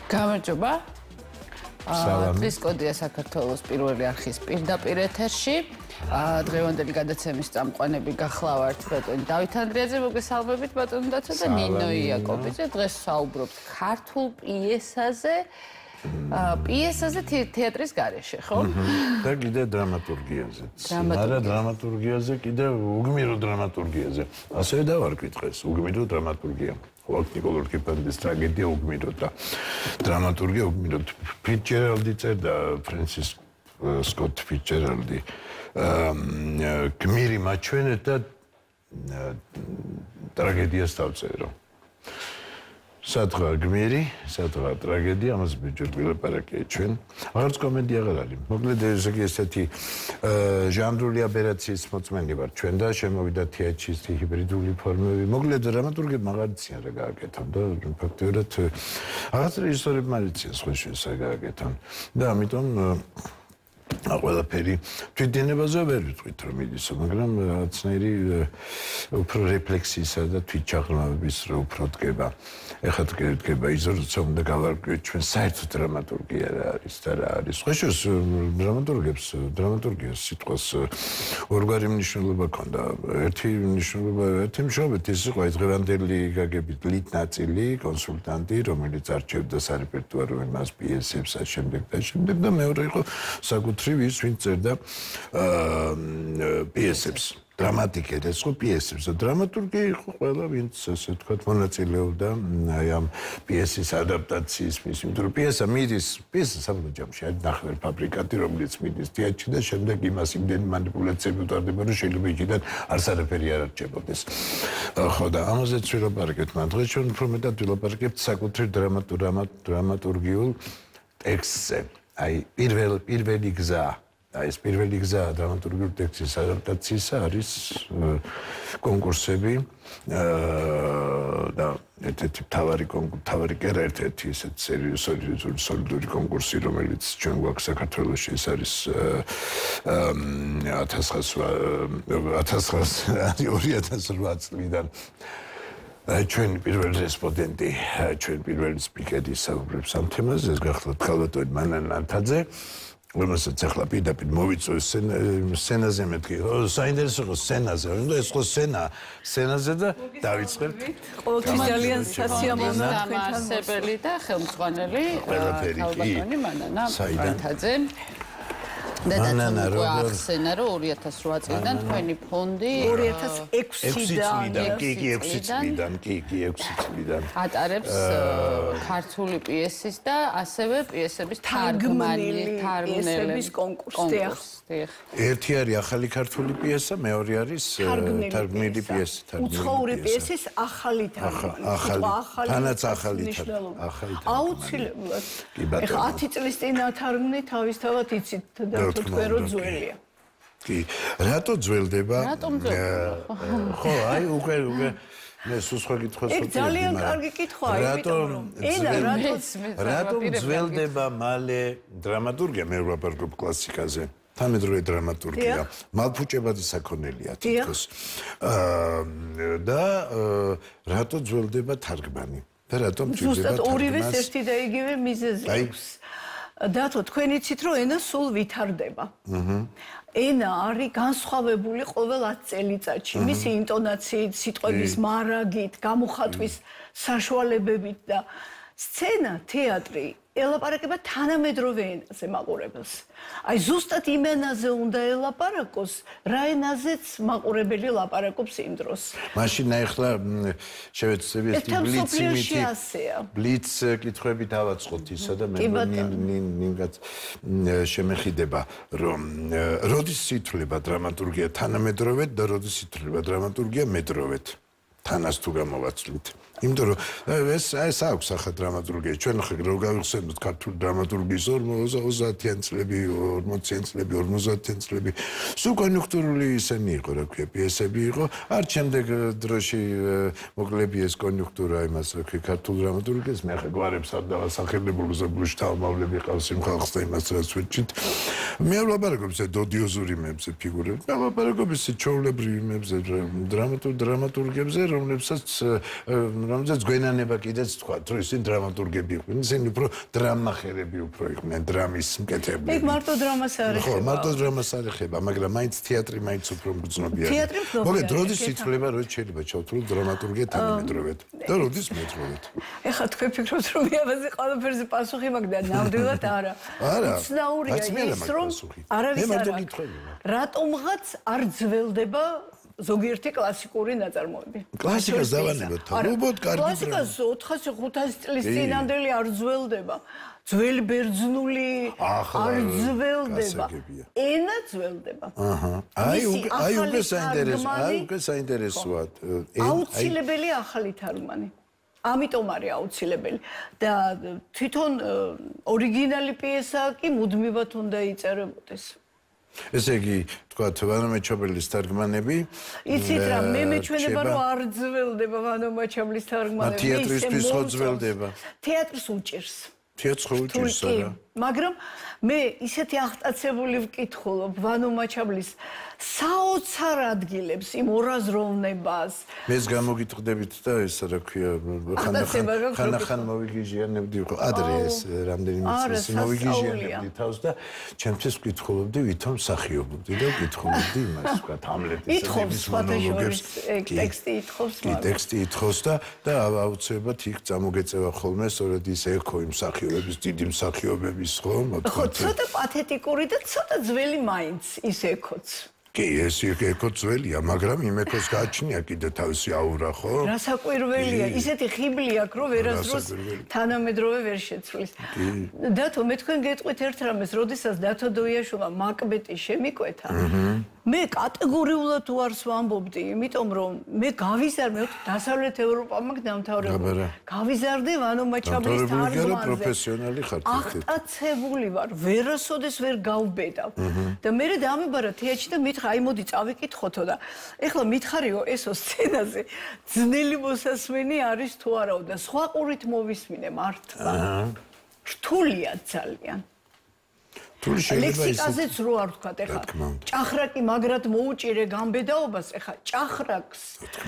გამარჯობა. დღეს კოდია საქართველოს პირველი არხის პირდაპირ ეთერში. დღევანდელი გადაცემის წამყვანები გახლავართ ბატონი დავით ანდრიაძე, მოგესალმებით ბატონი დაცვა და ნინო იაკობიძე. დღეს საუბრობთ ქართულ პიესაზე. პიესაზე თეატრის გარეშე, ხო? და კიდე დრამატურგიაზეც. არა დრამატურგიაზე, კიდე უგმირო დრამატურგიაზე. ასევე დავარქვით დღეს უგმირო დრამატურგია. Nikola Kipandis ტრაგედია უგმირო და დრამატურგია უგმირო. ფიცჯერალდი წერდა ფრენსის სკოტ ფიცჯერალდი. გმირი მაჩვენეთ და ტრაგედიას დავწერო. სადღა გმირი, სადღა ტრაგედია, ამას ბიჭებს ვილაპარაკეთ ჩვენ. აღარც კომედია აღარ არის. მოკლედ ესეთი ჟანრული აბერაციის მოწმენი ვარ ჩვენ და შემოვიდა თეატრის ჰიბრიდული ფორმები. მოკლედ დრამატურგებმა აღარ იციან რა გააკეთონ და ფაქტობრივად აღარც რეჟისორებმა არ იციან სხვა შეესა გააკეთონ. და ამიტომ ყველაფერი თვითდინებაზე ვერ ვიტყვით რომ მიდის, მაგრამ რაღაცნაირი უფრო რეფლექსიისა და თვითჩაღრმავების უფრო დგება. ეხლა დგება ის როცა უნდა გავარკვიოთ ჩვენ საერთოდ დრამატურგია რა არის და რა არის. სხვა შეს დრამატურგიას სიტყვას ორგვარი მნიშვნელობა ჰქონდა. ერთი მნიშვნელობა, ერთი მშობეთ ის იყო ეს დღევანდელი გაგებით ლით ნაწილი, კონსულტანტი, რომელიც არჩევდა სარეპერტუარო მას პიესებს და შემდეგ და მეორე იყო საკუთრივ ის ვინც წერდა პიესებს. დრამატიკად ეს ხო პიესებს და დრამატურგი იყო ყველა ვინც ასე ვთქვათ მონაწილეობდა აი ამ პიესის ადაპტაციის მის იმიტომ რომ პიესა მიდის პიესა საბოლოო ჯამში არის ნახევარ ფაბრიკატი რომელიც მიდის თეატრში და შემდეგ იმას იმდენი მანიპულაციები უტარდება რომ შეიძლება იქიდან არც არაფერი არ არჩებოდეს ხო და ამაზეც ვილაპარაკეთ მაგრამ დღეს ჩვენ უფრო მეტად ვილაპარაკებთ საკუთრივ დრამატურგიულ ტექსტზე აი პირველი გზა ეს პირველი გზა დრამატურგიული ტექსტის ადაპტაციისა არის კონკურსები და ერთ-ერთი თავარი კერა ერთი ესეთ სერიოზული სოლიდური კონკურსი რომელიც ჩვენ გვაქვს საქართველოში ეს არის 2008 წლიდან ჩვენი პირველი რესპონდენტი, ჩვენი პირველი სპიკერი საუბრობს ამ თემაზე, ეს გახლავთ ქალბატონი მანან ანთაძე. რომელსაც ახლა პირდაპირ მოვიწვევ სცენაზე მეთქი. საინტერესო იყო სცენაზე, უნდა ეს ხო სცენაზე და დავიწყებთ. ყოველთვის ძალიან სასიამოვნოა თქვენთან და ხელმძღვანელი ქალბატონი მანანა ანთაძე. და ახსენა რომ 2008 წლიდან თქვენი ფონდი 2006 წლიდან ატარებს ქართული პიესის და ასევე პიესების თარგმნელების კონკურსი. ერთი არის ახალი ქართული პიესა, მეორე არის თარგმნილი პიესა. უცხოური პიესის ახალი თარგმანი. თანაც ახალი თარგმანი. აუცილებლად. ეხლა 10 წლის წინ ათარგმნი თავისთავად იცით და თქვენ რო ძველია. კი, რატო ძველდება? ხო, აი უკვე მე სხვა კითხვას ვუწევდი. ძალიან კარგი კითხვაა, რატო ძველდება მალე დრამატურგია მე ვაპარაკობ კლასიკაზე. თანამედროვე დრამატურგია, მალფუჭებადი საქონელია თითქოს. და რატო ძველდება თარგმანი? და რატომ ძველდება ზუსტად ორივეს ერთი და იგივე მიზეზი აქვს. დათო, თქვენ იცით რომ ენა სულ ვითარდება. ენა არის განსხვავებული ყოველ 10 წელიწადში. მისი ინტონაციით, სიტყვების მარაგით, გამოხატვის საშუალებებით და სცენა, თეატრი ელაპარაკება თანამედროვე ენაზე მაყურებელს. აი ზუსტად იმ ენაზე უნდა ელაპარაკოს, რა ენაზეც მაყურებელი ლაპარაკობს იმ დროს. მაშინ ახლა შევეცდები ეს ბლიც კითხვები დავაწყოთ ისა და მე ნინგაც შემეხიდება რომ როდის ითვლება დრამატურგია თანამედროვედ და როდის ითვლება დრამატურგია მედროვედ. თანას თუ გამოვაცვლით. იმიტომ რომ ეს აქვს ახლა დრამატურგია. ჩვენ ხა რო გავიხსენოთ ქართული დრამატურგიის 30-იან წლები, 40-იან წლები, 50-იან წლები. სულ კონიუნქტურული ისენი იყო, რა ქვია, პიესები იყო. არ შემდეგ დროში მოკლები ეს კონიუნქტურა იმას, რა ქვია, ქართულ დრამატურგიას მე ხა გვარებს არ დავასახელებულო ზოგუში თავმავლები ყავს იმ ხალხს და იმას რაც ვეჭით. მე ვლაპარაკობ ეს დოდიოზური მებზე ფიგურები. მე ვლაპარაკობ ეს ჩოვლებრივი მებზე დრამატურგებზე, რომლებსაც რომელზეც გვენანება კიდეც თქვა, რომ ისინი დრამატურგები იყვნენ, ისინი უფრო დრამახერები უფრო იყვნენ, დრამის მკეთებლები. ეგ მარტო დრამას არ ეხება. ხო, მარტო დრამას არ ეხება, მაგრამ მაინც თეატრი მაინც უფრო მგრძნობია. მოგეთ, როდის იცვლება, რომ შეიძლება ჩავთვლილ დრამატურგია თანამედროვედ და როდის მეტროვედ. ეხლა თქვენ ფიქრობთ, რომ მე ამაზე ყველაფერზე პასუხი მაქვს და ნამდვილად არა. არა. უცნაურია ის, რომ არავის არ აქვს. რატომღაც არ ძველდება ზოგიერთი კლასიკური ნაწარმოები. კლასიკას დავანებოთ, უბრალოდ კარგი კლასიკას 400-500 წლის წინანდელი არ ძველდება. ძველი ბერძნული არ ძველდება. ენა ძველდება. აი უკვე საინტერესოა. აუცილებელია ახალი თარგმანი. ამიტომ არის აუცილებელი და თვითონ ორიგინალი პიესაა კი მუდმივად უნდა იწერებოდეს. ესე იგი, თქვათ, ვანო მაჩაბლის თარგმანები. იცით რა, მე მეჩვენება რომ არ ძველდება ვანო მაჩაბლის თარგმანები. თეატრისთვის ხო ძველდება? თეატრს უჭირს. თეატრს ხო უჭირს არა. მაგრამ მე ისეთი აღტაცებული ვკითხულობ ვანო მაჩაბლის საოცარ ადგილებს იმ ორაზროვნებას. მეც გამოგიტყდებით და ეს რა ქვია, ხანახან მოვიგიჟიანებდი ხო ადრე ეს რამდენიმე წელს მოვიგიჟიანებდი თავს და ჩემთვის ვკითხულობდი ვითომ მსახიობობდი და ვკითხულობდი იმას თქვა ჰამლეტის მონოლოგებს ტექსტი ითხოვს მაგრამ ტექსტი ითხოვს და აუცილებლად იქ წამოგეწევა ხოლმე სწორედ ის ექო იმ მსახიობების დიდი მსახიობების ხო ხო ცოტა პათეტიკური და ცოტა ძველი მაინც ის ექოც კი ეს ექო ძველია მაგრამ იმ ექოს გააჩნია კიდე თავისი აურა ხო რასაკვირველია ისეთი ხიბლი აქვს რომ ვერასდროს თანამედროვე ვერ შეცვლის დათო მე თქვენ გეტყვით ერთ რამეს როდესაც დათო დოიაშვილმა მაკბეტი შემიკვეთა მე კატეგორიულად უარს ვამბობდი იმიტომ რომ მე გავიზარდე დასავლეთ ევროპა მაქვს დამთავრებული გავიზარდე ვანო მაჩაბლის თარგმანზე პროფესიონალი ხარ აღტაცებული ვარ ვერასოდეს ვერ გავბედავ და მე დამიბარა თეატრში და მითხრა აი მოდი წავიკითხოთო და ეხლა მითხარიო ესო სცენაზე ძნელი მოსასმენი არის თუ არაო და სხვა ყურით მოვისმინე მართლა რთულია ძალიან ლექსიკაზეც რო არ ვთქვათ ეხლა ჭახრაკი მაგრად მოუჭირე გამბედაობას ეხლა ჭახრაკს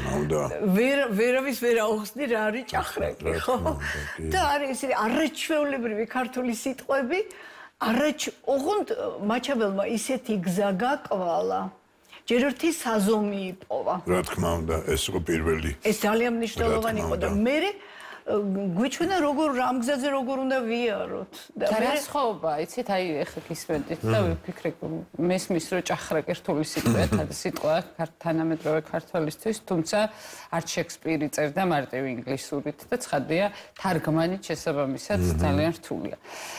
ვერავის ვერ აუხსნი რა არის ჭახრაკი ხო და არის ისეთი არაჩვეულებრივი ქართული სიტყვები ოღონდ მაჩაბელმა ისეთი გზა გაკვალა ჯერ ერთი საზომი იპოვა რა თქმა უნდა ეს იყო პირველი ეს ძალიან მნიშვნელოვანი იყო და მე გვიჩვენა როგორ რამ გზაზე როგორ უნდა ვიაროთ და რა სხვაობა იცით აი ეხლა გისმენთ და ვიფიქრე მესმის რომ ჭახრაკი რთული სიტყვა თანამედროვე ქართველისთვის თუმცა არც შექსპირი წერდა მარტივ ინგლისურით და ცხადია თარგმანით შესაბამისად ძალიან რთულია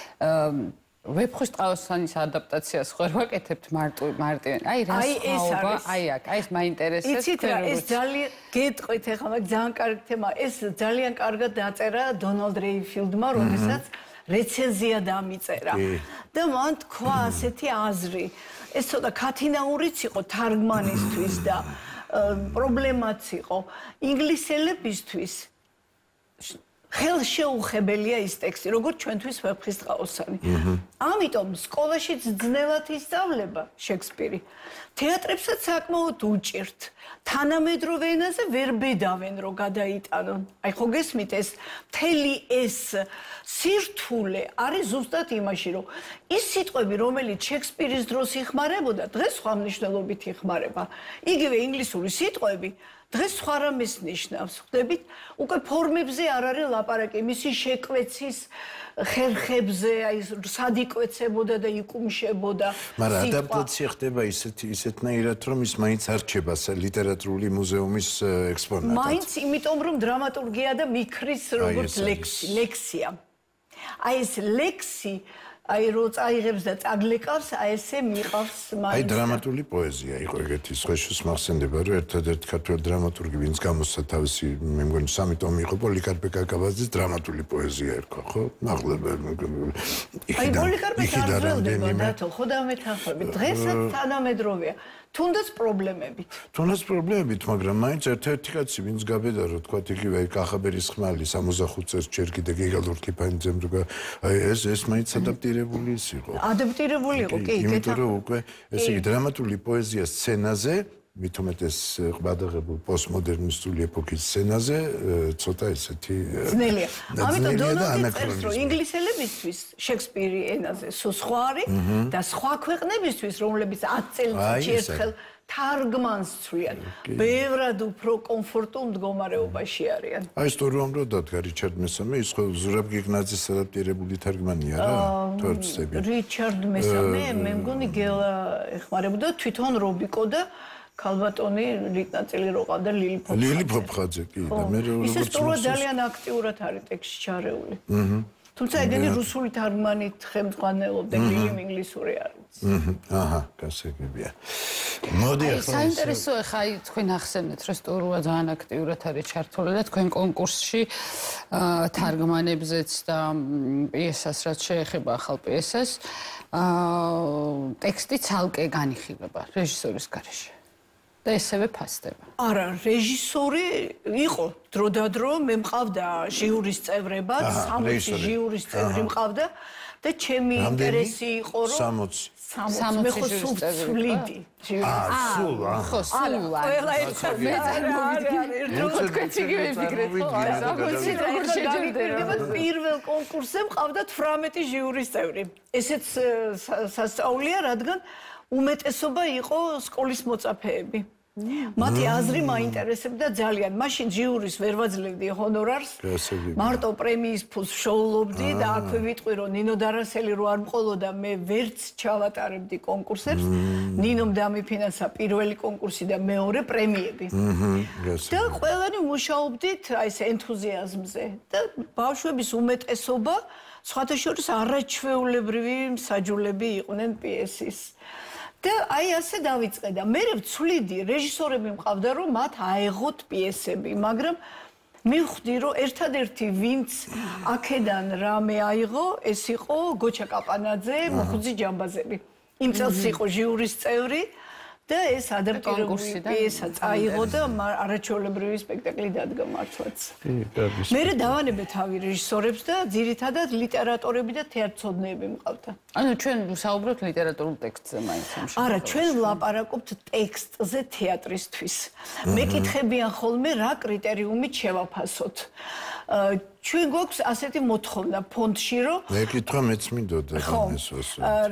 ვეფხვის ტყავსანის ადაპტაციას ხარ ვაკეთებთ მარტივ აი რა სხვაობა აი აქ აი ეს მაინტერესებს იცით რა ეს ძალიან გეტყვით ახლა მაგ ძალიან კარგი თემა ეს ძალიან კარგად დაწერა დონალდ რეიფილდმა როდესაც რეცენზია დამიწერა და მან თქვა ასეთი აზრი ეს ცოტა ქათინაურიც იყო თარგმანისთვის და პრობლემაც იყო ინგლისელებისთვის ხელშეუხებელია ის ტექსტი, როგორც ჩვენთვის ვეფხვის ტყავსანი. ამიტომ სკოლაში ძნელად ისწავლება შექსპირი. თეატრებსაც საკმაოდ უჭირთ. თანამედროვე ენაზე ვერ ბედავენ, რომ გადაიტანონ. აი ხო გესმით ეს მთელი ეს სირთულე არის ზუსტად იმაში, რომ ის სიტყვები, რომელიც შექსპირის დროს იხმარებოდა, დღეს სხვა მნიშვნელობით იხმარება. იგივე ინგლისური სიტყვები დღეს სხვა რამეს ნიშნავს. ხვდებით? უკვე ფორმებზე არ არის ლაპარაკი, მისი შეკვეცის ხერხებზე, აი სად იკვეცებოდა და იკუმშებოდა. მაგრამ ადაპტაცია ხდება ისეთნაირად, რომ ის მაინც არჩება ლიტერატურული მუზეუმის ექსპონატად. მაინც იმიტომ, რომ დრამატურგია და მიქრის როგორც ლექსია. აი ეს ლექსი აი რო წაიღებს და წაგლეკავს, აი ესე მიყავს მაინც. აი დრამატული პოეზია იყო ეგეთი სხვაშუს მახსენდება, რომ ერთადერთი ქართველი დრამატურგი, ვინც გამოსცა თავისი, მე მგონი 3 ტომი იყო პოლიკარპე კაკაბაძის დრამატული პოეზია ერქვა, ხო? მაღლება აი პოლიკარპე ძველდება დათო, ხო დამეთანხმები. დღესაც თანამედროვეა. თუნდაც პრობლემებით. თუნდაც პრობლემებით, მაგრამ მაინც ერთ-ერთი კაცი, ვინც გაბედა, რომ თქვა იგივე კახაბერის ხმალი 65 წელს ჯერ კიდე გიგალურ კიფანიძემ თუ აი ეს მაინც ადაპტირებული ის იყო. ადაპტირებული იყო, კი, იმიტომ რომ უკვე ესე იგი დრამატული პოეზია სცენაზე მით უმეტეს ყვადაღებულ პოსტმოდერნისტული ეპოქის სცენაზე ცოტა ესეთი ძნელია. ამიტომ დონალდი წერს, რომ ინგლისელებისთვის შექსპირი ენაზე სულ სხვა არის და სხვა ქვეყნებისთვის, რომლებიც 10 წელიწადში ერთხელ თარგმანს ცვლიან, ბევრად უფრო კომფორტულ მდგომარეობაში არიან. აი სწორად რომ დადგა რიჩარდ მესამე, ის ხო ზურაბ გიგნაძის ადაპტირებული თარგმანია რა, თუ არ ვცდები. რიჩარდ მესამე, მე მგონი გელა ეხმარებოდა თვითონ რობიკო და ქალბატონი რიკნაწილი რო ყავდა ლილი ფოფხაძე. ლილი ფოფხაძე კი და მე როგორც ისე სწორად ძალიან აქტიურად არის ტექსტში ჩარეული. თუმცა ეგენი რუსული თარგმანით ხელმძღვანელობდა, ლილი ინგლისური არის. აჰა, გასაგებია. მოდი ახლა საინტერესოა ხა თქვენ ახსენეთ, რომ სტურუა ძალიან აქტიურად არის ჩართული და თქვენ კონკურსში თარგმანებზეც და პიესას რაც შეეხება ახალ პიესას, ტექსტი ცალკე განიხილება რეჟისორის გარეშე. და ესევე ფასდება. არა, რეჟისორი იყო დროდადრო, მე მყავდა ჟიურის წევრებად, 60 ჟიურის წევრი მყავდა და ჩემი ინტერესი იყო რომ 60 მე ხო სულ ვცვლიდი. სულ, ხო, სულ. ყველა ერთად მე თქვენ იგივე ვიფიქრეთ, ხო? პირველ კონკურსზე მყავდა 18 ჟიურის წევრი. ესეც სასწაულია, რადგან უმეტესობა იყო სკოლის მოწაფეები. მათი აზრი მაინტერესებდა ძალიან. მაშინ ჟიურის ვერ ვაძლევდი ჰონორარს. მარტო პრემიის ფულს ვშოულობდი და აქვე ვიტყვი, რომ ნინო დარასელი რო არ მყოლოდა, მე ვერც ჩავატარებდი კონკურსებს. ნინომ დამიფინანსა პირველი კონკურსი და მეორე პრემიები. და ყველანი მუშაობდით აი ეს ენთუზიაზმზე. და ბავშვების უმეტესობა სხვათა შორის არაჩვეულებრივი მსაჯულები იყვნენ პიესის. და აი ასე დავიწყე და მე ვცვლიდი, რეჟისორები მყავდა რომ მათ აეღოთ პიესები, მაგრამ მივხვდი რომ ერთადერთი ვინც აქედან რამე აიღო, ეს იყო გოჩა კაპანაძე, მოხუცი ჯამბაზები. იმ წელს იყო ჟიურის წევრი და ეს ადაპტირებული პიესა წაიღო და არაჩვეულებრივი სპექტაკლი დადგა მართლაც. მე დავანებე თავი რეჟისორებს და ძირითადად ლიტერატორები და თეატრცოდნეები მყავდა. ანუ ჩვენ ვსაუბრობთ ლიტერატურულ ტექსტზე მაინც ამ შემთხვევაში. არა, ჩვენ ვლაპარაკობთ ტექსტზე თეატრისთვის. მეკითხებიან ხოლმე რა კრიტერიუმით შევაფასოთ. ჩვენ გვაქვს ასეთი მოთხოვნა ფონდში, რომ მეკითხვა მეც მინდოდა ესოს.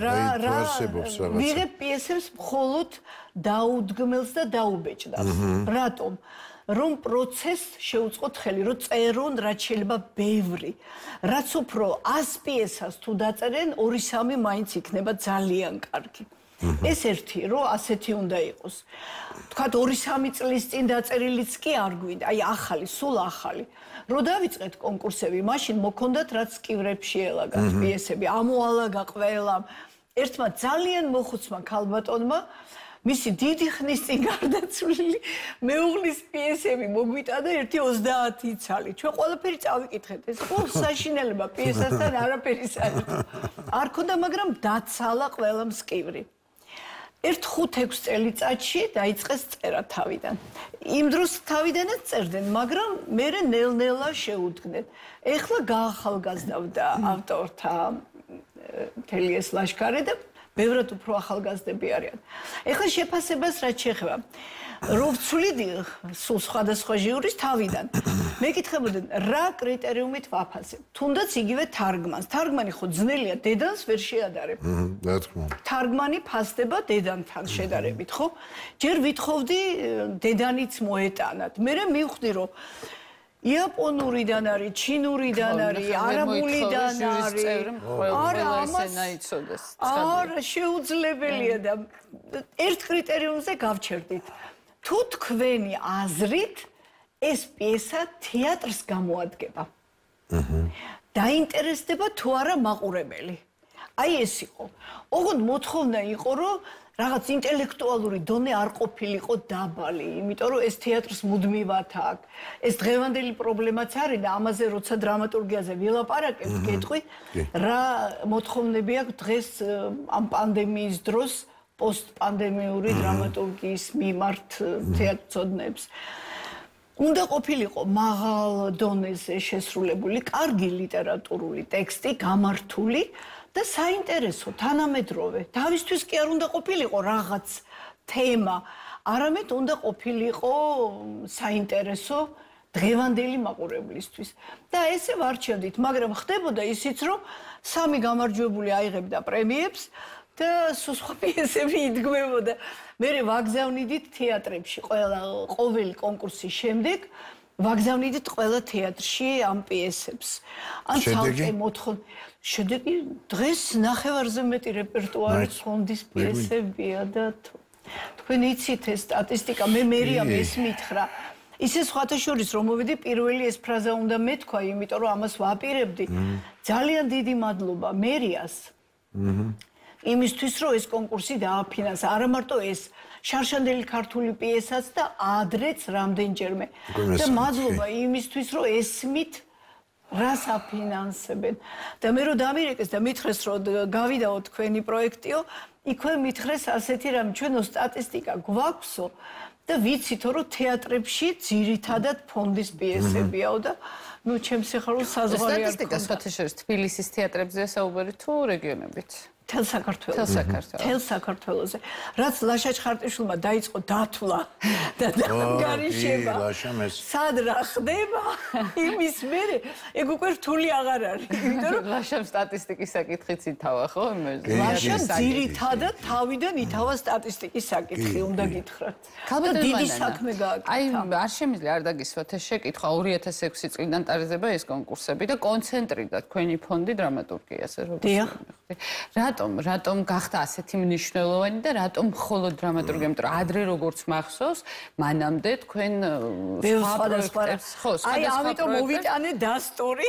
ვიღებ პიესებს მხოლოდ დაუდგმელს და დაუბეჭდავს. რატომ? რომ პროცესს შეუწყოთ ხელი, რომ წერონ რაც შეიძლება ბევრი. რაც უფრო 100 პიესას თუ დაწერენ, 2-3 მაინც იქნება ძალიან კარგი. ეს ერთი, რომ ასეთი უნდა იყოს. თქვათ 2-3 წლის წინ დაწერილიც კი არ გვინდა, აი ახალი, სულ ახალი. რო დავიწყეთ კონკურსები, მაშინ მოქონდათ რაც კივრებში ელაგათ პიესები, ამოალაგა ყველამ. ერთმა ძალიან მოხუცმა ქალბატონმა მისი დიდი ხნის წინ გარდაცვლილი მეუღლის პიესები მოგვიტანა ერთი 30 ცალი. ჩვენ ყველაფერი წავიკითხეთ, ეს ხო საშინელება პიესასთან არაფერი საერთო. არ ქონდა, მაგრამ დაცალა ყველა მსკივრი. ერთ 5-6 წელიწადში დაიწყეს წერა თავიდან. იმ დროს თავიდანაც წერდნენ, მაგრამ მერე ნელ-ნელა შეუდგნენ. ეხლა გაახალგაზრდა ავტორთა მთელი ეს ლაშქარი და ბევრად უფრო ახალგაზრდები არიან. ეხლა შეფასებას რაც შეეხება, რო ვცვლიდი სულ სხვადასხვა ჟიურის თავიდან, მეკითხებოდნენ რა კრიტერიუმით ვაფასებ. თუნდაც იგივე თარგმანს. თარგმანი ხო ძნელია, დედანს ვერ შეადარებ. რა თქმა უნდა. თარგმანი ფასდება დედანთან შედარებით, ხო? ჯერ ვითხოვდი დედანიც მოეტანათ. მე მივხვდი რომ იაპონურიდან არის, ჩინურიდან არის, არაბულიდან არის. არა, ამას არა, შეუძლებელია და ერთ კრიტერიუმზე გავჩერდით. თუ თქვენი აზრით ეს პიესა თეატრს გამოადგება. დაინტერესდება თუ არა მაყურებელი. აი ეს იყო. ოღონდ მოთხოვნა იყო, რომ რაღაც ინტელექტუალური დონე არ ყოფილიყო დაბალი, იმიტომ რომ ეს თეატრს მუდმივად აქვს. ეს დღევანდელი პრობლემაც არის და ამაზე როცა დრამატურგიაზე ვილაპარაკებთ, გეტყვი, რა მოთხოვნები აქვს დღეს ამ პანდემიის დროს პოსტპანდემიური დრამატურგიის მიმართ თეატრცოდნებს. უნდა ყოფილიყო მაღალ დონეზე შესრულებული, კარგი ლიტერატურული ტექსტი, გამართული და საინტერესო თანამედროვე. თავისთვის კი არ უნდა ყოფილიყო რაღაც თემა, არამედ უნდა ყოფილიყო საინტერესო დღევანდელი მაყურებლისთვის. და ესე ვარჩევდით, მაგრამ ხდებოდა ისიც, რომ სამი გამარჯვებული აიღებდა პრემიებს და სხვა პიესები იდგმებოდა. მე ვაგზავნიდით თეატრებში ყოველი კონკურსის შემდეგ ვაგზავნიდით ყველა თეატრში ამ პიესებს. ან ცალკე შედეგი დღეს ნახევარზე მეტი რეპერტუარი ფონდის პიესებია და თქვენ იცით ეს სტატისტიკა, მე მერია მითხრა. ისე სხვათა შორის რომ მოვიდი პირველი ეს ფრაზა უნდა მეთქვა, იმიტომ რომ ამას ვაპირებდი. ძალიან დიდი მადლობა მერიას. იმისთვის რომ ეს კონკურსი დააფინანსა, არა მარტო ეს შარშანდელი ქართული პიესაც და ადრეც რამდენჯერმე. და მადლობა იმისთვის რომ ესმით რას აფინანსებენ. და მე რომ დამირეკეს და მითხრეს რომ გავიდაო თქვენი პროექტიო, იქვე მითხრეს ასეთი რამე, ჩვენო სტატისტიკა გვაქვსო და ვიცითო რომ თეატრებში ძირითადად ფონდის პიესებიაო და ნუ ჩემს ეხლა საზღვარი არ სტატისტიკა სხვათა შორის თბილისის თეატრებზეა საუბარი თუ რეგიონებით? თელ საქართველოზე. რაც ლაშა ჩხარტიშვილმა დაიწყო დათვლა და გარიშება. სად რა ხდება? იმის მერე ეგ უკვე რთული აღარ არის. იმიტომ რომ ლაშამ სტატისტიკის საკითხიც ითავა, ხო? ლაშამ ძირითადად თავიდან ითავა სტატისტიკის საკითხი, უნდა გითხრათ. და დიდი საქმე გააკეთა. აი, არ შემიძლია არ დაგისვათ ეს შეკითხვა 2006 წლიდან ტარიზება ეს კონკურსები და კონცენტრირდა თქვენი ფონდი დრამატურგიაზე, როგორც რატომ გახდა ასეთი მნიშვნელოვანი და რატომ მხოლოდ დრამატურგია, იმიტომ რომ ადრე როგორც მახსოვს, მანამდე თქვენ სხვა აი ამიტომ მოვიტანე დასტური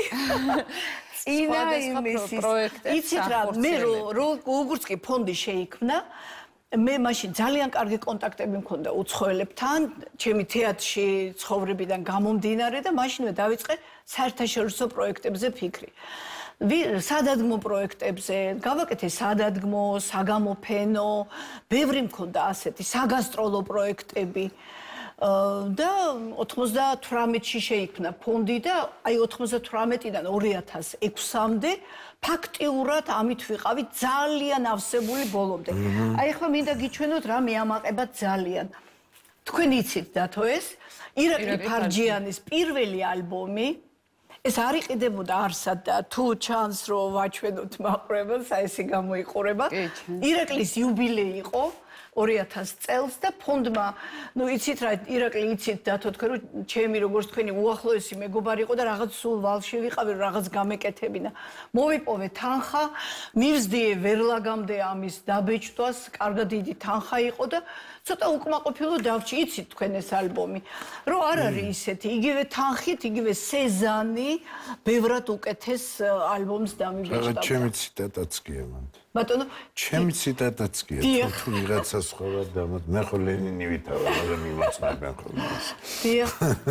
წინა იმის იცით რა მე როგორც კი ფონდი შეიქმნა მე მაშინ ძალიან კარგი კონტაქტები მქონდა უცხოელებთან, ჩემი თეატრში ცხოვრებიდან გამომდინარე და მაშინვე დავიწყე საერთაშორისო პროექტებზე ფიქრი. სადადგმო პროექტებზე, გავაკეთე სადადგმო, საგამოფენო, ბევრი მქონდა ასეთი საგასტროლო პროექტები. და 98-ში შეიქმნა ფონდი და აი 98-დან 2006-მდე ფაქტიურად ამით ვიყავით ძალიან ავსებული ბოლომდე. აი ახლა მინდა გიჩვენოთ რა მეამაყება ძალიან. თქვენ იცით დათო ეს ირაკლი ფარჯიანის პირველი ალბომი ეს არ იყიდებოდა არსად და თუ ჩანს რომ ვაჩვენოთ მაყურებელს, აი ესე გამოიყურება. ირაკლის იუბილეი იყო 2000 წელს და ფონდმა, ნუ იცით რა, ირაკლი იცით დათო თქვენ რომ ჩემი როგორც თქვენი უახლოესი მეგობარი იყო და რაღაც სულ ვალში ვიყავი რომ რაღაც გამეკეთებინა. მოვიპოვე თანხა, მივსდიე ვერლაგამდე ამის დაბეჭდვას, კარგად დიდი თანხა იყო და ცოტა უკმაყოფილო დავჭი, იცით თქვენ ეს ალბომი, რომ არ არის ისეთი, იგივე თანხით, იგივე სეზანი, ბევრად უკეთეს ალბომს დამიბეჭდა. ჩემი ციტატაც გია მანდ. ბატონო, ჩემი ციტატაც გია, თუ ვიღაცა სხვა ვარ დამოთ, მე ხო ლენინი ვითავა, მაგრამ მიმოწმებენ ხოლმე. დიახ.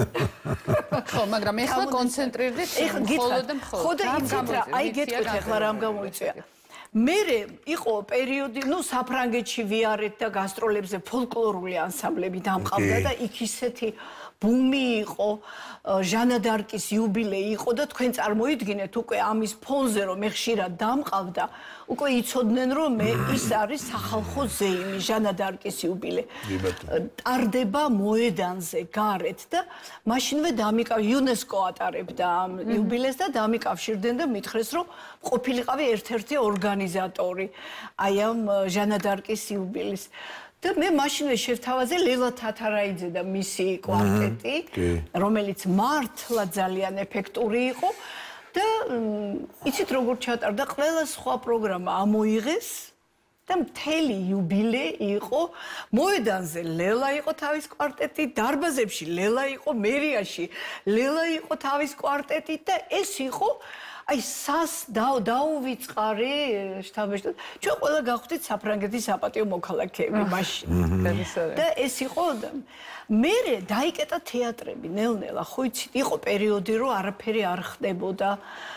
ხო, მაგრამ ეხლა კონცენტრირდით მხოლოდ და მხოლოდ. ხო და იცით რა, აი გეტყვით ეხლა რამ გამოიწვია. მერე იყო პერიოდი, ნუ საფრანგეთში ვიარეთ და გასტროლებზე ფოლკლორული ანსამბლები დამყავდა და იქ ისეთი ბუმი იყო, ჟანა დარკის იუბილეი იყო და თქვენ წარმოიდგინეთ უკვე ამის ფონზე რომ მე ხშირად დამყავდა, უკვე იცოდნენ რომ მე ის არის სახალხო ზეიმი, ჟანა დარკის იუბილე. ტარდება მოედანზე გარეთ და მაშინვე იუნესკო ატარებდა ამ იუბილეს და დამიკავშირდნენ და მითხრეს რომ ყოფილიყავი ერთ-ერთი ორგანიზატორი აი ამ ჟანა დარკის იუბილის. და მე მაშინვე შევთავაზე ლელა თათარაიძე და მისი კვარტეტი, რომელიც მართლა ძალიან ეფექტური იყო და იცით როგორ ჩატარდა, ყველა სხვა პროგრამა ამოიღეს და მთელი იუბილე იყო, მოედანზე ლელა იყო თავის კვარტეტი, დარბაზებში ლელა იყო, მერიაში ლელა იყო თავის კვარტეტი და ეს იყო აი სას დაუვიწყარი შტაბეშტად ჩვენ ყველა გავხდით საფრანგეთის საპატიო მოქალაქეები მაშინ და ეს იყო მერე დაიკეტა თეატრები ნელ-ნელა ხო იცით იყო პერიოდი რომ არაფერი არ ხდებოდა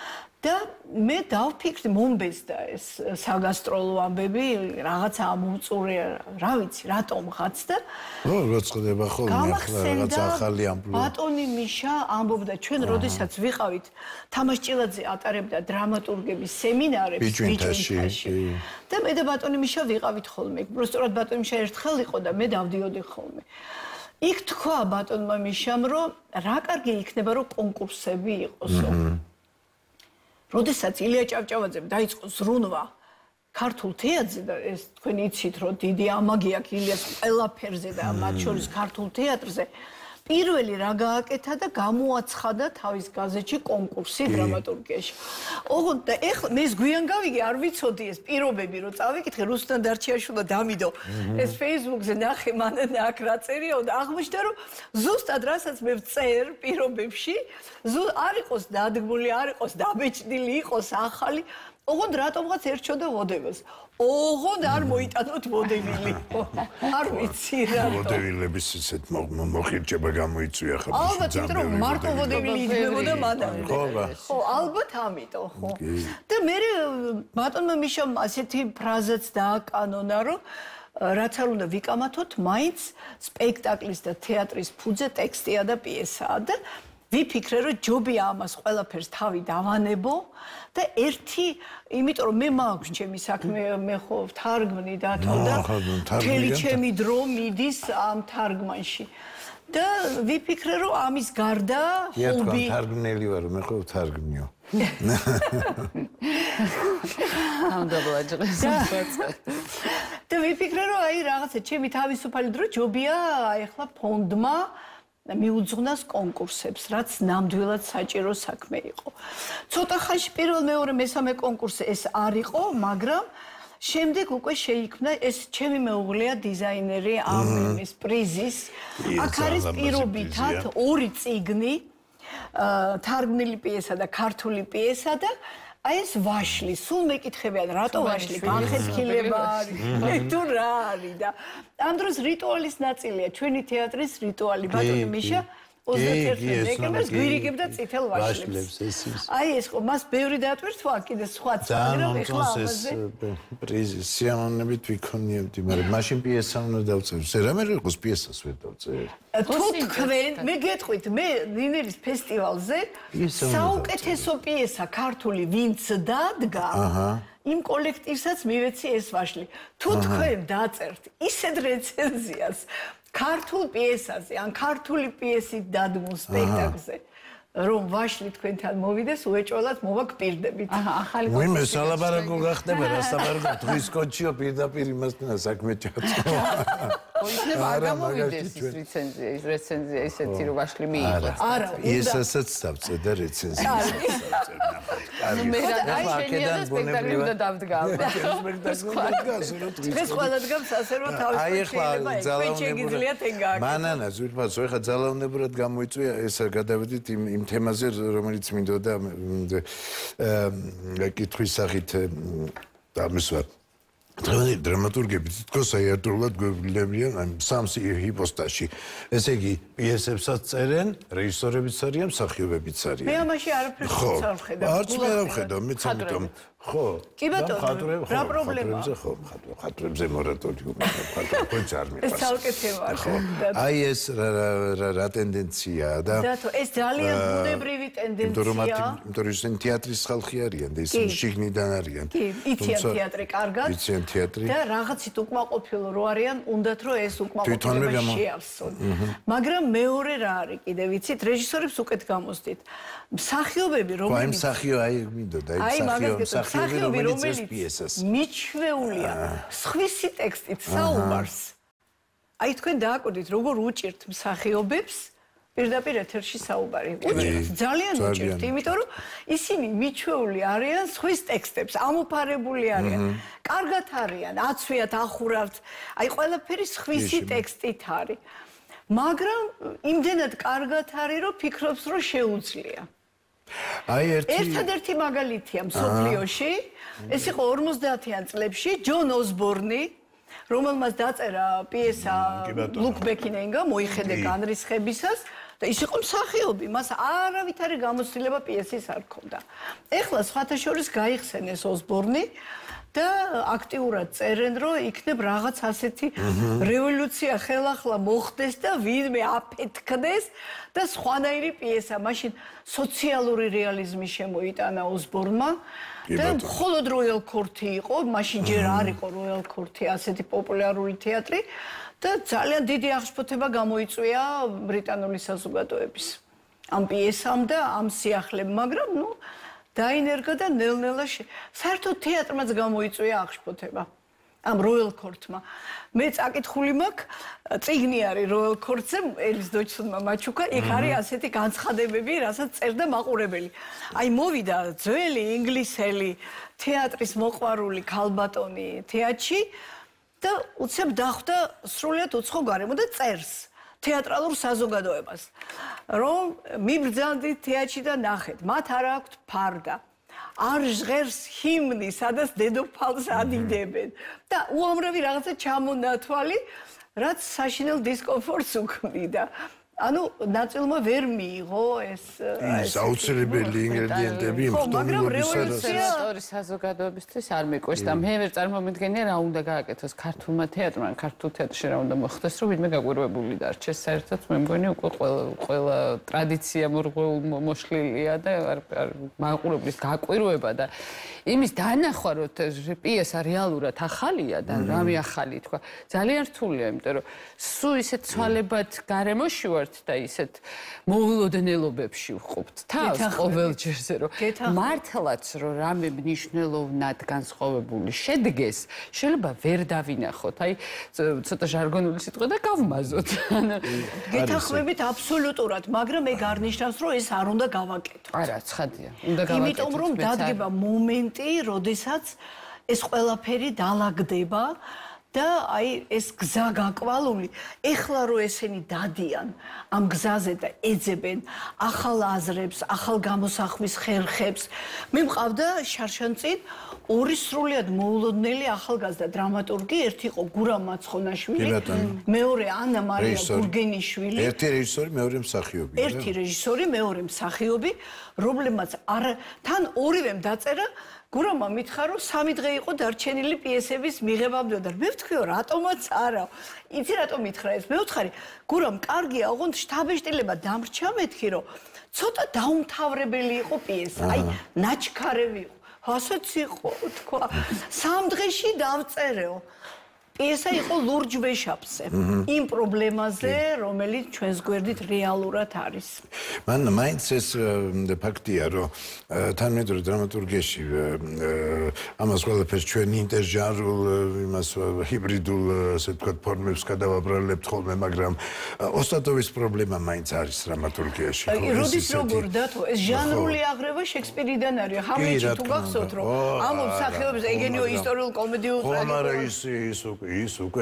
და მე დავფიქრდი მომბეზდა ეს საგასტროლო ამბები, რაღაცა ამოუწურე, რა ვიცი, რატომღაც და როწყდება ხოლმე რაღაცა ახალი ამპლუა. ბატონი მიშა ამბობდა, ჩვენ როდესაც ვიყავით თამაშჭილაძე ატარებდა დრამატურგების სემინარებს ბიჭუნთაში. და მე და ბატონი მიშა ვიყავით ხოლმე. უბრალოდ ბატონი მიშა ერთხელ იყო და მე დავდიოდი ხოლმე. იქ თქვა ბატონმა მიშამ, რომ რა კარგი იქნება, რომ კონკურსები იყოსო. როდესაც ილია ჭავჭავაძემ დაიწყო ზრუნვა ქართულ თეატრზე და ეს თქვენ იცით, რომ დიდი ამაგი აქვს ილიას ყველაფერზე და მათ შორის ქართულ თეატრზე, პირველი რა გააკეთა და გამოაცხადა თავის გაზეთში კონკურსი დრამატურგიაში. ოღონდ და ეხლა მე გვიან გავიგე, არ ვიცოდი ეს პირობები, რომ წავიკითხე რუსთან დარჩიაშვილმა დამიდო. ეს Facebook-ზე ნახე მანანა აქ რა წერია და აღმოჩნდა, რომ ზუსტად რასაც მე ვწერ პირობებში, არ იყოს დადგმული, არ იყოს დაბეჭდილი, იყოს ახალი. ოღონდ რატომღაც ერჩოდა ვოდევილს. ოღონდ არ მოიტანოთ ვოდევილი. არ ვიცი რა. ვოდევილების ისეთ მოხირჭება გამოიწვია ხა. ალბათ, იმიტომ რომ მარტო ვოდევილი იდგმებოდა მანამდე. ხო, ალბათ ამიტომ, ხო. და მე ბატონმა მიშამ ასეთი ფრაზაც დააკანონა, რომ რაც არ უნდა ვიკამათოთ, მაინც სპექტაკლის და თეატრის ფუძე ტექსტია და პიესაა და ვიფიქრე, რომ ჯობია ამას ყველაფერს თავი დავანებო და ერთი, იმიტომ რომ მე მაქვს ჩემი საქმე, მე ხო თარგმნი დათო და მთელი ჩემი დრო მიდის ამ თარგმანში. და ვიფიქრე, რომ ამის გარდა ხობი თარგმნელი ვარ, მე ხო თარგმნიო. და ვიფიქრე, რომ აი რაღაცა ჩემი თავისუფალი დრო ჯობია ეხლა ფონდმა მიუძღვნას კონკურსებს, რაც ნამდვილად საჭირო საქმე იყო. ცოტა ხანში პირველ, მეორე, მესამე კონკურსი ეს არ იყო, მაგრამ შემდეგ უკვე შეიქმნა ეს ჩემი მეუღლეა დიზაინერი ამ ეს პრიზის. აქ არის პირობითად ორი წიგნი, თარგმნილი პიესა და ქართული პიესა და აი ეს ვაშლი, სულ მეკითხებიან, რატო ვაშლი, განხეთქილება არის, თუ რა არის და ამ დროს რიტუალის ნაწილია, ჩვენი თეატრის რიტუალი, ბატონი მიშა 21 დეკემბერს გვირიგებდა წითელ ვაშლებს. აი ეს ხო, მას ბევრი დაატვირთვა, კიდე სხვაც, მაგრამ ეხლა ამაზე პრიზი სიამოვნებით ვიქონიებდი, მაგრამ მაშინ პიესა უნდა დავწერო. რამე იყოს პიესას ვერ დავწერე. თუ თქვენ, მე გეტყვით, მე ნინელის ფესტივალზე საუკეთესო პიესა ქართული ვინც დადგა, იმ კოლექტივსაც მივეცი ეს ვაშლი. თუ თქვენ დაწერთ ისეთ რეცენზიას ქართულ პიესაზე, ან ქართული პიესით დადგმულ სპექტაკლზე, რომ ვაშლი თქვენთან მოვიდეს, უეჭველად მოვაგპირდებით. ახალი კონკურსი. მე სალაპარაკო გახდება, რა სალაპარაკო, დღის კოჩიო პირდაპირ იმასთან საქმე ჩაწყო. იქნება არ გამოვიდეს ის რეცენზია ისეთი, რომ ვაშლი მიიღოს. არა, პიესასაც დავწერ და რეცენზიას დავწერ. მე რა შენია და სპექტაკლი უნდა დავდგავ. ეს ყველა დგამს ასე რომ თავის შეიძლება ძალაუნებურად მანანა ზურფაცო ეხა ძალაუნებურად გამოიწვია ეს გადავედით იმ თემაზე რომელიც მინდოდა კითხვის სახით დამისვარ დღევანდელი დრამატურგები თითქოს საერთოდ გვევლებიან ამ სამ ჰიპოსტაში. ესე იგი, პიესებსაც წერენ, რეჟისორებიც არიან, მსახიობებიც არიან. მე ამაში არაფერს არ ვხედავ. არც მე არ ვხედავ, მეც ამიტომ. ხო. კი ბატონო, რა პრობლემაა? ხო, ხატრებზე მორატორიუმი, ხატრებს არ მიყვარს. ეს საკეთე ვარ. აი ეს რა ტენდენციაა და დათო, ეს ძალიან ბუნებრივი ტენდენციაა. იმიტომ რომ თეატრის ხალხი არიან და ისინი შიგნიდან არიან. კი, იციან თეატრი კარგად. იციან თეატრი. და რაღაცით უკმაყოფილო რო არიან, უნდათ რომ ეს უკმაყოფილება შეავსონ. მაგრამ მეორე რა არის კიდე ვიცით, რეჟისორებს უკეთ გამოსდით. მსახიობები აი მსახიობი აი მინდოდა აი მსახიობი რომელიც პიესას მიჩვეულია სხვისი ტექსტით საუბარს. აი თქვენ დააკვირდით როგორ უჭირთ მსახიობებს პირდაპირ ეთერში საუბარი. უჭირთ, ძალიან უჭირთ, იმიტომ რომ ისინი მიჩვეული არიან სხვის ტექსტებს, ამოფარებული არიან. კარგად არიან, აცვიათ, ახურავთ. აი ყველაფერი სხვისი ტექსტით არის. მაგრამ იმდენად კარგად არის, რომ ფიქრობს, რომ შეუძლია. აი ერთადერთი მაგალითია მსოფლიოში, ეს იყო 50-იან წლებში ჯონ ოსბორნი, რომელმაც დაწერა პიესა ლუკ ბეკინენგა მოიხედე განრისხებისას და და ის იყო მსახიობი, მას არავითარი გამოცდილება პიესის არ ჰქონდა. ეხლა სხვათა შორის გაიხსენეს ოსბორნი და აქტიურად წერენ, რომ იქნებ რაღაც ასეთი რევოლუცია ხელახლა მოხდეს და ვინმე აფეთქდეს და სხვანაირი პიესა. მაშინ სოციალური რეალიზმი შემოიტანა ოსბორნმა და მხოლოდ როიალ კორტი იყო, მაშინ ჯერ არ იყო როიალ კორტი ასეთი პოპულარული თეატრი და ძალიან დიდი აღშფოთება გამოიწვია ბრიტანული საზოგადოების ამ პიესამ და ამ სიახლემ, მაგრამ ნუ დაინერგა და ნელ-ნელა საერთოდ თეატრმაც გამოიწვია აღშფოთება ამ როიალ კორტმა. მე წაკითხული მაქვს წიგნი არის როიალ კორტზე, ელის დოჩსონმა მაჩუკა, იქ არის ასეთი განცხადებები, რასაც წერდა მაყურებელი. აი მოვიდა ძველი ინგლისელი თეატრის მოყვარული ქალბატონი თეატრში და უცებ დახვდა სრულიად უცხო გარემო და წერს თეატრალურ საზოგადოებას, რომ მიბრძანდით თეატრში და ნახეთ, მათ არ აქვთ ფარდა. არ ჟღერს ჰიმნი, სადაც დედოფალს ადიდებენ და უამრავი რაღაცა ჩამონათვალი, რაც საშინელ დისკომფორტს უქმნიდა. ანუ ნაწილმა ვერ მიიღო ეს აუცილებელი ინგრედიენტები მხოლოდ საზოგადოებისთვის არ მიყვეს და მე ვერ წარმომიდგენია რა უნდა გააკეთოს ქართულმა თეატრმა, ქართულ თეატრში რა უნდა მოხდეს, რომ ვინმე გაკვირვებული დარჩეს. საერთოდ მე მგონი უკვე ყველა ტრადიცია მოშლილია და მაყურებლის გაკვირვება და იმის დანახვა, რომ პიესა რეალურად ახალია და რამე ახალი თქვა, ძალიან რთულია, იმიტომ რომ სულ ისეთ ცვალებად გარემოში ვართ და ისეთ მოულოდნელობებში ვყოფთ თავს ყოველ ჯერზე, რომ მართლაც რომ რამე მნიშვნელოვნად განსხვავებული შედგეს, შეიძლება ვერ დავინახოთ. აი ცოტა ჟარგონული სიტყვა და გავმაზოთ. გეთანხმებით აბსოლუტურად, მაგრამ მე გარნიშნავს, რომ ეს არ უნდა გავაკეთოთ. არა, ცხადია, უნდა გავაკეთოთ. იმიტომ რომ დადგება მომენტი, როდესაც ეს ყველაფერი დაალაგდება და აი ეს გზა გაკვალული, ეხლა რო ესენი დადიან ამ გზაზე და ეძებენ ახალ აზრებს, ახალ გამოსახვის ხერხებს. მე მყავდა შარშანწინ ორი სრულიად მოულოდნელი ახალგაზრდა დრამატურგი, ერთი იყო გურამ მაცხონაშვილი, მეორე ანა მარია გურგენიშვილი. ერთი რეჟისორი, მეორე მსახიობი. ერთი რეჟისორი, მეორე მსახიობი, რომლებმაც თან ორივემ დაწერა გურამმა მითხრა, რომ 3 დღე იყო დარჩენილი პიესების მიღებამდე და მე ვთქვიო, რატომაც არა. იცი რატომ მითხრა ეს? მე ვთხარი, გურამ, კარგია, ოღონდ შტაბეშტილება დამრჩა, მეთქი, რომ ცოტა დაუმთავრებელი იყო პიესა, აი ნაჩქარევი იყო. ასეც იყო, თქვა. 3 დღეში დავწერეო. პიესა იყო ლურჯ ვეშაპზე, იმ პრობლემაზე, რომელიც ჩვენს გვერდით რეალურად არის. მან მაინც ეს ფაქტია, რომ თანმედროვე დრამატურგიაში ამას ყველაფერს ჩვენ ინტერჟანრულ, იმას ჰიბრიდულ, ასე ვთქვათ, ფორმებს გადავაბრალებთ ხოლმე, მაგრამ ოსტატოვის პრობლემა მაინც არის დრამატურგიაში. როდის როგორ დათო, ეს ჟანრული აღრევა შექსპირიდან არის. ჰამლეტში თუ გახსოვთ, რომ ამ მსახიობებს ეგენიო ისტორიულ კომედიურ ტრაგედიას ის უკვე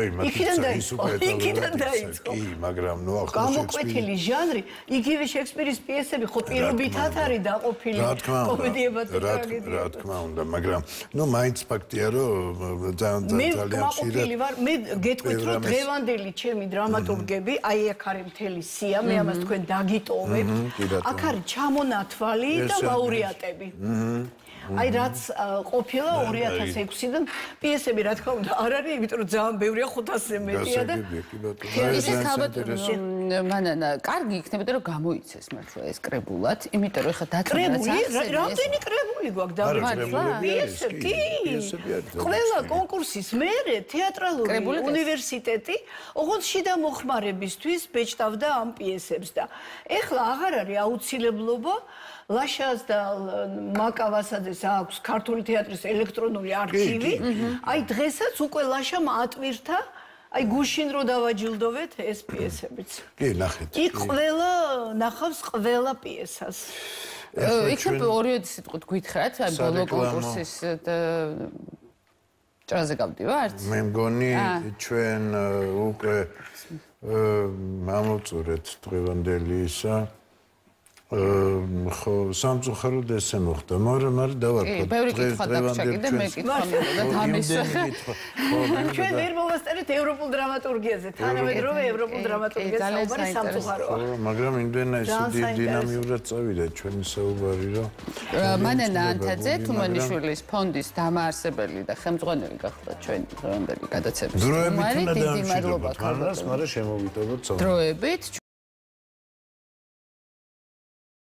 იქიდან დაიწყო. კი, მაგრამ ნუ ახლა გამოკვეთილი ჟანრი, იგივე შექსპირის პიესები ხო პირობითად არის დაყოფილი კომედიებად და ტრაგედიებად. რა თქმა უნდა, მაგრამ ნუ მაინც ფაქტია, რომ ძალიან ხშირად მე გეტყვით, რომ დღევანდელი ჩემი დრამატურგები, აი აქ არის მთელი სია, მე ამას თქვენ დაგიტოვებთ. აქ არის ჩამონათვალი და ლაურეატები. აი რაც ყოფილა 2006-დან პიესები რა თქმა უნდა არ არის, იმიტომ რომ ძალიან ბევრია 500-ზე მეტია და ისე ალბათ მანანა კარგი იქნებოდა რომ გამოიცეს მართლა ეს კრებულად, იმიტომ რომ ხა დაწესებული რამდენი კრებული გვაქვს დამრჩენილი პიესები? ყველა კონკურსის მერე თეატრალური უნივერსიტეტი ოღონდ შიდა მოხმარებისთვის ბეჭდავდა ამ პიესებს და ეხლა აღარ არის აუცილებლობა ლაშას და მაკავასაძეს აქვს ქართული თეატრის ელექტრონული არქივი. აი დღესაც უკვე ლაშამ ატვირთა, აი გუშინ რო დავაჯილდოვეთ ეს პიესებიც. კი, ნახეთ. იქ ყველა ნახავს ყველა პიესას. იქნებ ორი სიტყვით გითხრათ, აი ბოლო კონკურსის ჭრაზე გავდივართ? მე მგონი ჩვენ უკვე ამოვწურეთ დღევანდელი ისა ხო, სამწუხაროდ ესე მოხდა, მაგრამ დავარქვა. ბევრი კითხვა დაგჭა კიდე მე კითხვა მინდა დამისვა. ჩვენ ვერ მოვასწრეთ ევროპულ დრამატურგიაზე, თანამედროვე ევროპულ დრამატურგიაზე საუბარი სამწუხაროა. მაგრამ იმდენად ისე დინამიურად წავიდა ჩვენი საუბარი, რომ მანენა ანთაძე თუმანიშვილის ფონდის დამაარსებელი და ხელმძღვანელი გახდა ჩვენი დღევანდელი გადაცემის. დროებით უნდა დავამშვიდობოთ, მაგრამ შემოვიდოდოთ. დროებით